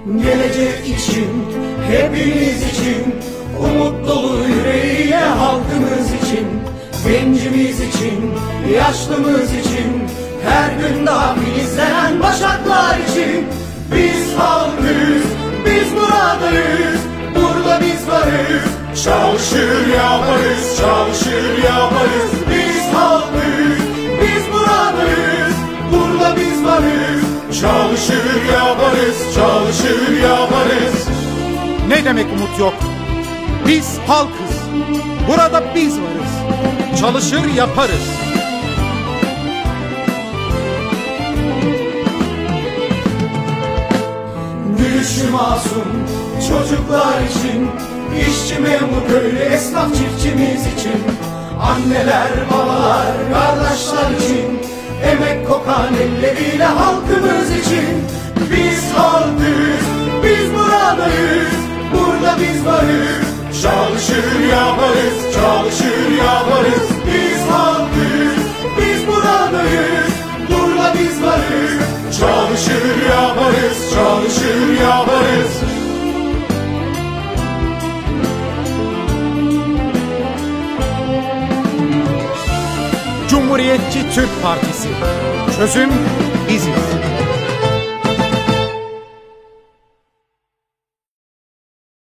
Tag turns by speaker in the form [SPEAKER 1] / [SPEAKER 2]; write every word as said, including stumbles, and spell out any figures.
[SPEAKER 1] Gelecek için, hepimiz için, umut dolu yüreğiyle halkımız için, gencimiz için, yaşlımız için, her gün daha filizlenen başaklar için. Biz halkız, biz buradayız, burada biz varız. Çalışır yaparız, çalışır yaparız. Biz halkız, biz buradayız, burada biz varız. Çalışır yaparız, çalışır yaparız.
[SPEAKER 2] Ne demek umut yok? Biz halkız, burada biz varız. Çalışır yaparız.
[SPEAKER 1] Gülüşü masum çocuklar için, işçi, memur, köylü, esnaf, çiftçimiz için, anneler, babalar, kardeşler için, emek kokan elleriyle halkımız için. Biz halkız, biz buradayız, burada biz varız. Çalışır yaparız, çalışır yaparız. Biz halkız, biz buradayız, burada biz varız. Çalışır yaparız, çalışır yaparız.
[SPEAKER 2] Cumhuriyetçi Türk Partisi. Çözüm biziz.